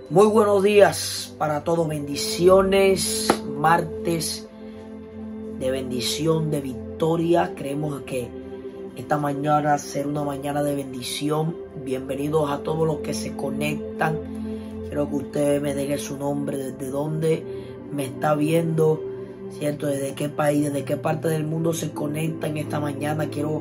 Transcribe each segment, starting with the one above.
Muy buenos días para todos, bendiciones, martes de bendición, de victoria. Creemos que esta mañana será una mañana de bendición. Bienvenidos a todos los que se conectan. Quiero que usted me deje su nombre, desde dónde me está viendo, ¿cierto? Desde qué país, desde qué parte del mundo se conectan esta mañana. Quiero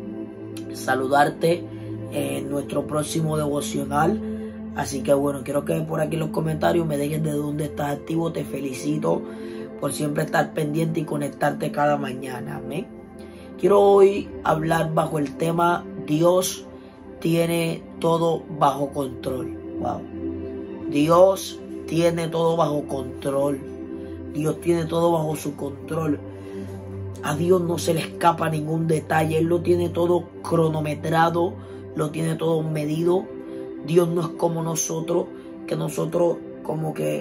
saludarte en nuestro próximo devocional. Así que bueno, quiero que por aquí en los comentarios me dejen de dónde estás activo. Te felicito por siempre estar pendiente y conectarte cada mañana. Amén. Quiero hoy hablar bajo el tema Dios tiene todo bajo control. Wow. Dios tiene todo bajo control. Dios tiene todo bajo su control. A Dios no se le escapa ningún detalle. Él lo tiene todo cronometrado, lo tiene todo medido. Dios no es como nosotros, que nosotros como que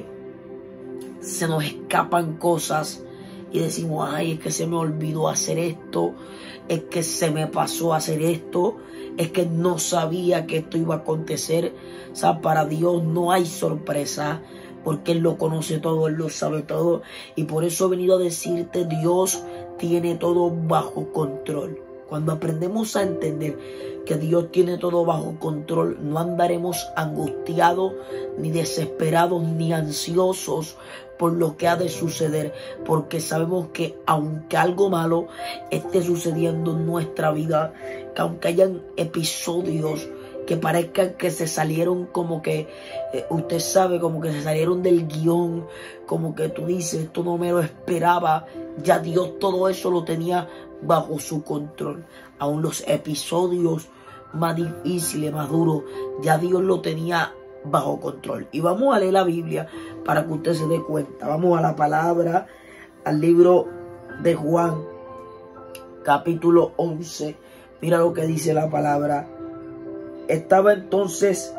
se nos escapan cosas y decimos, ay, es que se me olvidó hacer esto, es que se me pasó hacer esto, es que no sabía que esto iba a acontecer. O sea, para Dios no hay sorpresa, porque Él lo conoce todo, Él lo sabe todo. Y por eso he venido a decirte, Dios tiene todo bajo control. Cuando aprendemos a entender que Dios tiene todo bajo control, no andaremos angustiados, ni desesperados, ni ansiosos por lo que ha de suceder, porque sabemos que aunque algo malo esté sucediendo en nuestra vida, que aunque hayan episodios que parezcan que se salieron como que, usted sabe, como que se salieron del guión, como que tú dices, esto no me lo esperaba, ya Dios todo eso lo tenía bajo su control. Aún los episodios más difíciles, más duros, ya Dios lo tenía bajo control. Y vamos a leer la Biblia para que usted se dé cuenta. Vamos a la palabra, al libro de Juan, capítulo 11. Mira lo que dice la palabra. Estaba entonces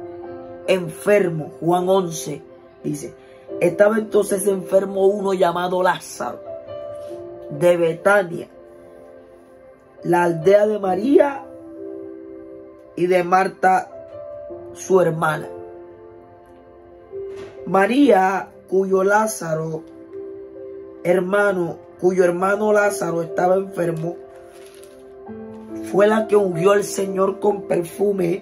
enfermo, Juan 11 dice, estaba entonces enfermo uno llamado Lázaro, de Betania, la aldea de María y de Marta, su hermana. María, cuyo hermano Lázaro estaba enfermo, fue la que ungió al Señor con perfume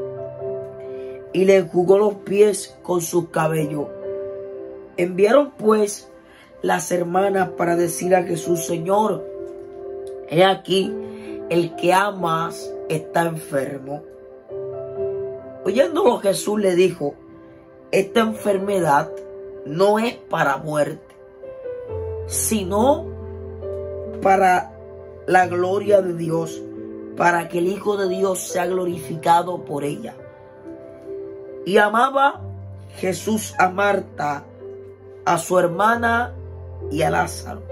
y le enjugó los pies con sus cabellos. Enviaron pues las hermanas para decir a Jesús, Señor, he aquí, el que amas está enfermo. Oyéndolo, Jesús le dijo, esta enfermedad no es para muerte, sino para la gloria de Dios, para que el Hijo de Dios sea glorificado por ella. Y amaba Jesús a Marta, a su hermana y a Lázaro.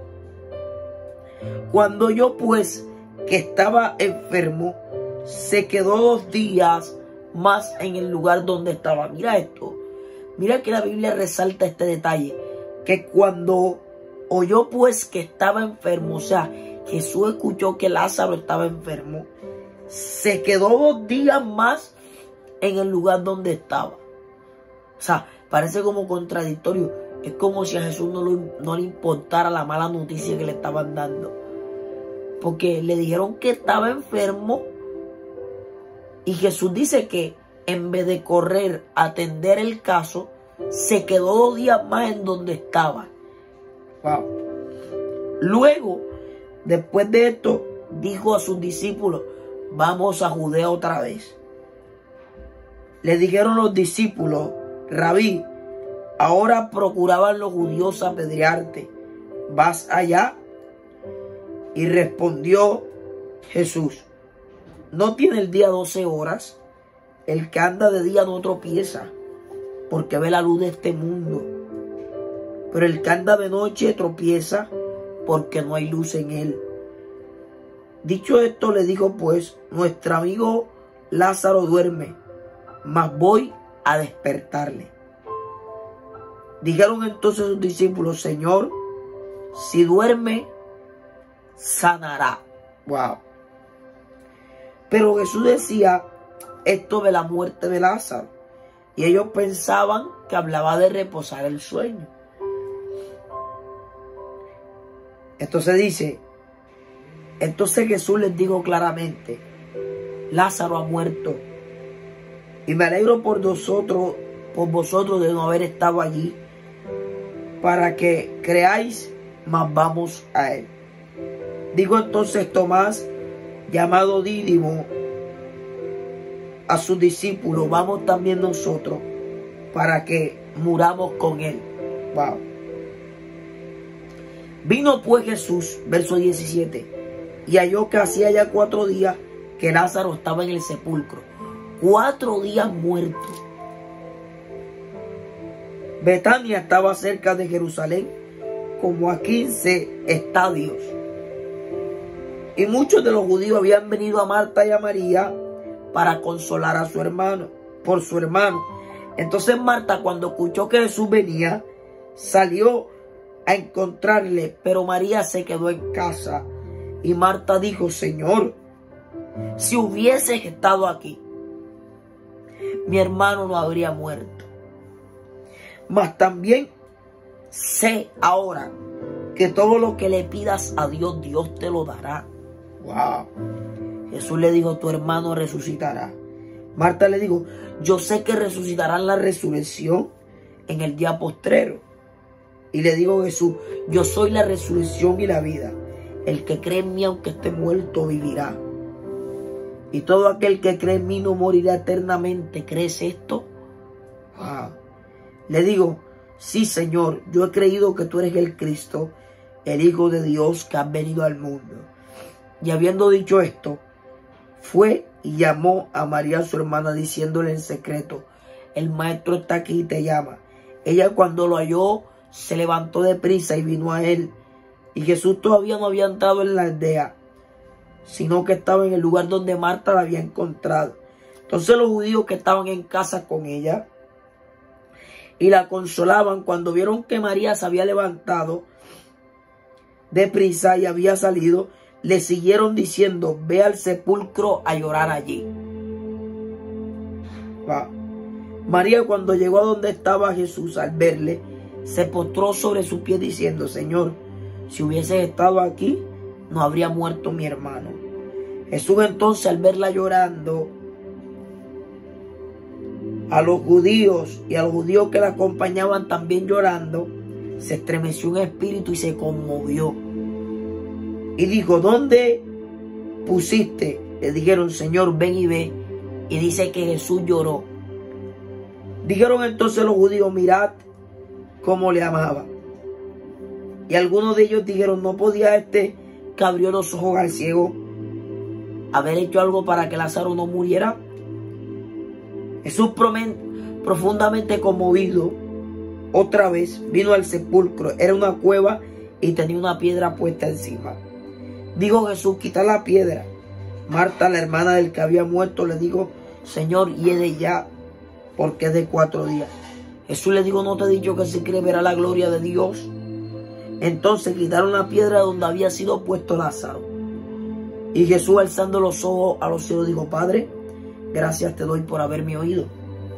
Cuando oyó pues que estaba enfermo, se quedó 2 días más en el lugar donde estaba. Mira esto, mira que la Biblia resalta este detalle, que cuando oyó pues que estaba enfermo, o sea, Jesús escuchó que Lázaro estaba enfermo, se quedó 2 días más en el lugar donde estaba. O sea, parece como contradictorio. Es como si a Jesús no le importara la mala noticia que le estaban dando. Porque le dijeron que estaba enfermo y Jesús dice que en vez de correr a atender el caso, se quedó 2 días más en donde estaba. Wow. Luego, después de esto, dijo a sus discípulos, vamos a Judea otra vez. Le dijeron los discípulos, Rabí, ahora procuraban los judíos apedrearte, ¿vas allá? Y respondió Jesús, ¿no tiene el día 12 horas? El que anda de día no tropieza, porque ve la luz de este mundo. Pero el que anda de noche tropieza, porque no hay luz en él. Dicho esto, le dijo pues, nuestro amigo Lázaro duerme, mas voy a despertarle. Dijeron entonces sus discípulos, Señor, si duerme, sanará. Wow. Pero Jesús decía esto de la muerte de Lázaro, y ellos pensaban que hablaba de reposar el sueño. Entonces dice, entonces Jesús les dijo claramente, Lázaro ha muerto, y me alegro por vosotros de no haber estado allí, para que creáis, mas vamos a él. Digo entonces Tomás, llamado Dídimo, a sus discípulos, vamos también nosotros, para que muramos con él. Wow. Vino pues Jesús, verso 17, y halló que hacía ya 4 días que Lázaro estaba en el sepulcro. 4 días muerto. Betania estaba cerca de Jerusalén, como a 15 estadios. Y muchos de los judíos habían venido a Marta y a María para consolar a su hermano, por su hermano. Entonces Marta, cuando escuchó que Jesús venía, salió a encontrarle, pero María se quedó en casa. Y Marta dijo, Señor, si hubieses estado aquí, mi hermano no habría muerto. Mas también sé ahora que todo lo que le pidas a Dios, Dios te lo dará. Wow. Jesús le dijo, tu hermano resucitará. Marta le dijo, yo sé que resucitarán la resurrección en el día postrero. Y le dijo Jesús, yo soy la resurrección y la vida. El que cree en mí, aunque esté muerto, vivirá. Y todo aquel que cree en mí no morirá eternamente. ¿Crees esto? Wow. Le digo, sí, Señor, yo he creído que tú eres el Cristo, el Hijo de Dios que has venido al mundo. Y habiendo dicho esto, fue y llamó a María, su hermana, diciéndole en secreto, el maestro está aquí y te llama. Ella, cuando lo halló, se levantó deprisa y vino a él. Y Jesús todavía no había entrado en la aldea, sino que estaba en el lugar donde Marta la había encontrado. Entonces los judíos que estaban en casa con ella y la consolaban, cuando vieron que María se había levantado deprisa y había salido, le siguieron diciendo, ve al sepulcro a llorar allí. María, cuando llegó a donde estaba Jesús, al verle, se postró sobre sus pies diciendo, Señor, si hubieses estado aquí, no habría muerto mi hermano. Jesús entonces, al verla llorando, a los judíos y a los judíos que la acompañaban también llorando, se estremeció en espíritu y se conmovió. Y dijo, ¿dónde pusiste? Le dijeron, Señor, ven y ve. Y dice que Jesús lloró. Dijeron entonces los judíos, mirad cómo le amaba. Y algunos de ellos dijeron, ¿no podía este que abrió los ojos al ciego haber hecho algo para que Lázaro no muriera? Jesús, profundamente conmovido, otra vez vino al sepulcro. Era una cueva y tenía una piedra puesta encima. Dijo Jesús, quita la piedra. Marta, la hermana del que había muerto, le dijo, Señor, hiede ya, porque es de 4 días. Jesús le dijo, ¿no te he dicho que si cree verá la gloria de Dios? Entonces quitaron la piedra donde había sido puesto Lázaro. Y Jesús, alzando los ojos a los cielos, dijo, Padre, gracias te doy por haberme oído.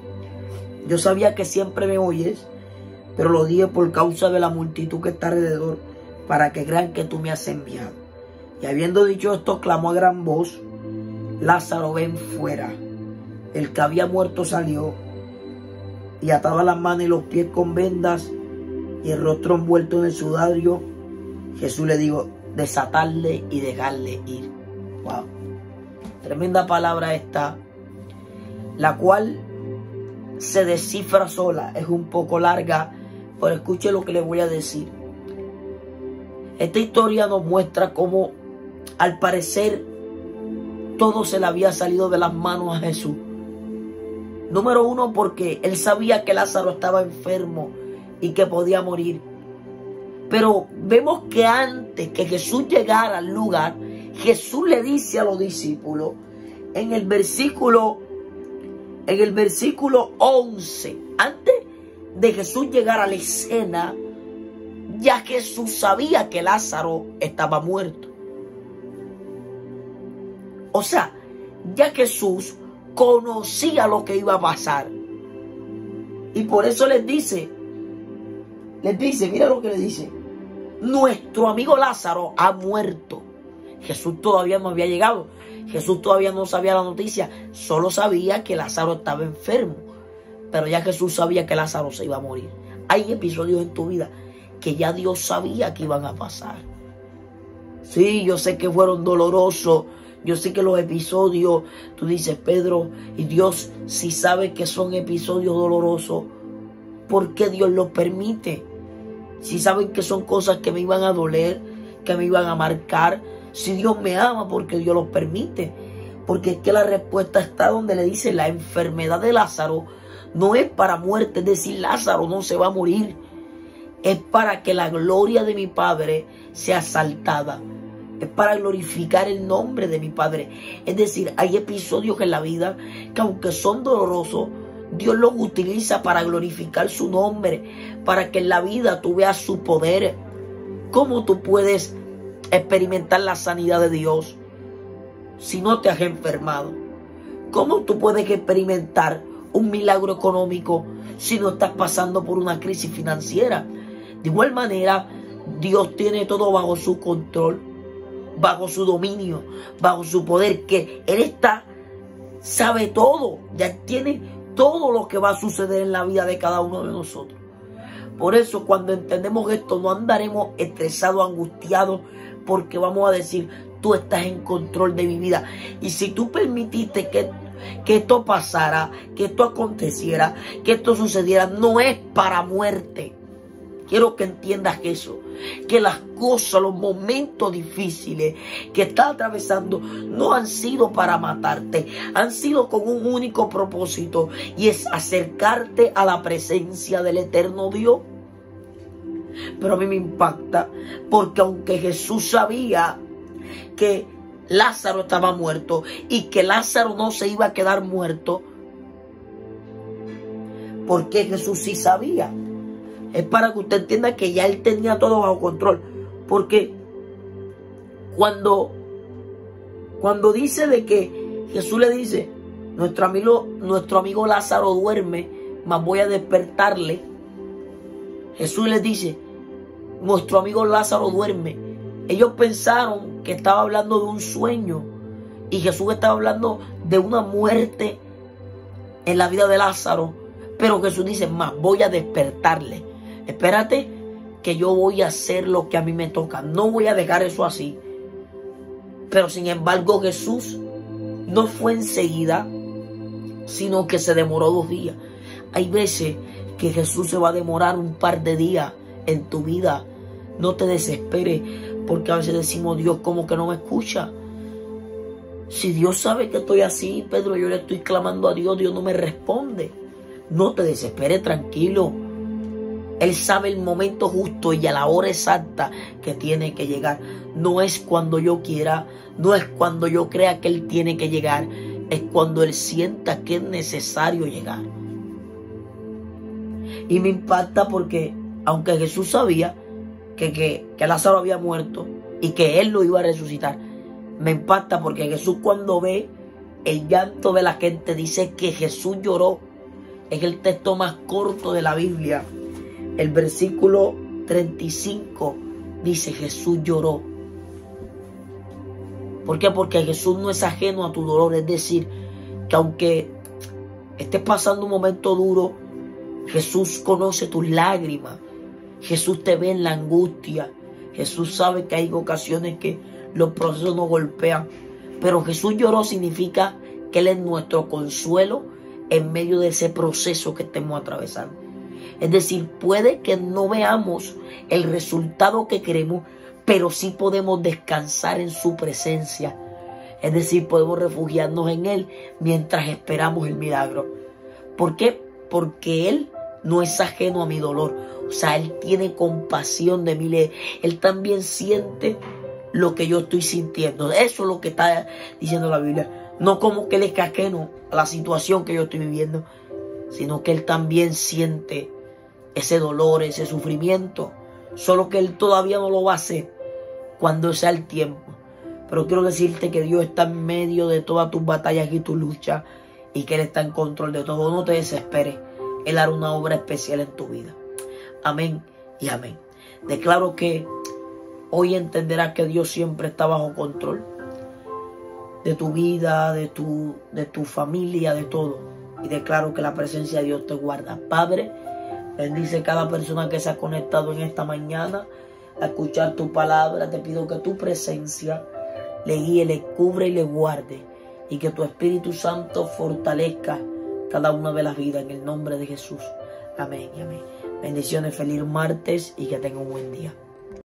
Yo sabía que siempre me oyes, pero lo dije por causa de la multitud que está alrededor, para que crean que tú me has enviado. Y habiendo dicho esto, clamó a gran voz, Lázaro, ven fuera. El que había muerto salió, y ataba las manos y los pies con vendas, y el rostro envuelto en el sudario. Jesús le dijo, desatarle y dejarle ir. Wow. Tremenda palabra esta, la cual se descifra sola. Es un poco larga, pero escuche lo que le voy a decir. Esta historia nos muestra cómo, al parecer, todo se le había salido de las manos a Jesús. Número 1, porque él sabía que Lázaro estaba enfermo y que podía morir. Pero vemos que antes que Jesús llegara al lugar, Jesús le dice a los discípulos, en el versículo 11, antes de Jesús llegar a la escena, ya Jesús sabía que Lázaro estaba muerto. O sea, ya Jesús conocía lo que iba a pasar. Y por eso les dice, mira lo que le dice. Nuestro amigo Lázaro ha muerto. Jesús todavía no había llegado. Jesús todavía no sabía la noticia. Solo sabía que Lázaro estaba enfermo. Pero ya Jesús sabía que Lázaro se iba a morir. Hay episodios en tu vida que ya Dios sabía que iban a pasar. Sí, yo sé que fueron dolorosos. Yo sé que los episodios, tú dices, Pedro, y Dios si sabe que son episodios dolorosos, ¿por qué Dios los permite? Si saben que son cosas que me iban a doler, que me iban a marcar. Si Dios me ama, ¿por qué Dios los permite? Porque es que la respuesta está donde le dice, la enfermedad de Lázaro no es para muerte, es decir, Lázaro no se va a morir. Es para que la gloria de mi Padre sea exaltada. Es para glorificar el nombre de mi Padre. Es decir, hay episodios en la vida que aunque son dolorosos, Dios los utiliza para glorificar su nombre, para que en la vida tú veas su poder. ¿Cómo tú puedes experimentar la sanidad de Dios si no te has enfermado? ¿Cómo tú puedes experimentar un milagro económico si no estás pasando por una crisis financiera? De igual manera, Dios tiene todo bajo su control, bajo su dominio, bajo su poder, que Él sabe todo, ya tiene todo lo que va a suceder en la vida de cada uno de nosotros. Por eso cuando entendemos esto no andaremos estresados, angustiados, porque vamos a decir, tú estás en control de mi vida. Y si tú permitiste que esto pasara, que esto aconteciera, que esto sucediera, no es para muerte. Quiero que entiendas eso, que las cosas, los momentos difíciles que estás atravesando no han sido para matarte, han sido con un único propósito, y es acercarte a la presencia del eterno Dios. Pero a mí me impacta, porque aunque Jesús sabía que Lázaro estaba muerto y que Lázaro no se iba a quedar muerto, porque Jesús sí sabía. Es para que usted entienda que ya Él tenía todo bajo control. Porque cuando dice de que Jesús le dice, nuestro amigo Lázaro duerme, mas voy a despertarle. Jesús les dice, nuestro amigo Lázaro duerme. Ellos pensaron que estaba hablando de un sueño, y Jesús estaba hablando de una muerte en la vida de Lázaro. Pero Jesús dice, mas voy a despertarle. Espérate que yo voy a hacer lo que a mí me toca. No voy a dejar eso así. Pero sin embargo Jesús no fue enseguida, sino que se demoró 2 días. Hay veces que Jesús se va a demorar un par de días en tu vida. No te desesperes, porque a veces decimos, Dios como que no me escucha. Si Dios sabe que estoy así, Pedro, yo le estoy clamando a Dios, Dios no me responde. No te desesperes, tranquilo. Él sabe el momento justo y a la hora exacta que tiene que llegar. No es cuando yo quiera, no es cuando yo crea que Él tiene que llegar, es cuando Él sienta que es necesario llegar. Y me impacta porque, aunque Jesús sabía que Lázaro había muerto y que Él lo iba a resucitar, me impacta porque Jesús, cuando ve el llanto de la gente, dice que Jesús lloró. Es el texto más corto de la Biblia. El versículo 35 dice, Jesús lloró. ¿Por qué? Porque Jesús no es ajeno a tu dolor. Es decir, que aunque estés pasando un momento duro, Jesús conoce tus lágrimas. Jesús te ve en la angustia. Jesús sabe que hay ocasiones que los procesos nos golpean. Pero Jesús lloró significa que Él es nuestro consuelo en medio de ese proceso que estemos atravesando. Es decir, puede que no veamos el resultado que queremos, pero sí podemos descansar en su presencia. Es decir, podemos refugiarnos en Él mientras esperamos el milagro. ¿Por qué? Porque Él no es ajeno a mi dolor. O sea, Él tiene compasión de mí. Él también siente lo que yo estoy sintiendo. Eso es lo que está diciendo la Biblia. No como que Él es ajeno a la situación que yo estoy viviendo, sino que Él también siente ese dolor, ese sufrimiento. Solo que Él todavía no lo va a hacer cuando sea el tiempo. Pero quiero decirte que Dios está en medio de todas tus batallas y tus luchas, y que Él está en control de todo. No te desesperes. Él hará una obra especial en tu vida. Amén y amén. Declaro que hoy entenderás que Dios siempre está bajo control de tu vida, de tu familia, de todo. Y declaro que la presencia de Dios te guarda. Padre, bendice cada persona que se ha conectado en esta mañana a escuchar tu palabra. Te pido que tu presencia le guíe, le cubre y le guarde. Y que tu Espíritu Santo fortalezca cada una de las vidas en el nombre de Jesús. Amén y amén. Bendiciones, feliz martes y que tenga un buen día.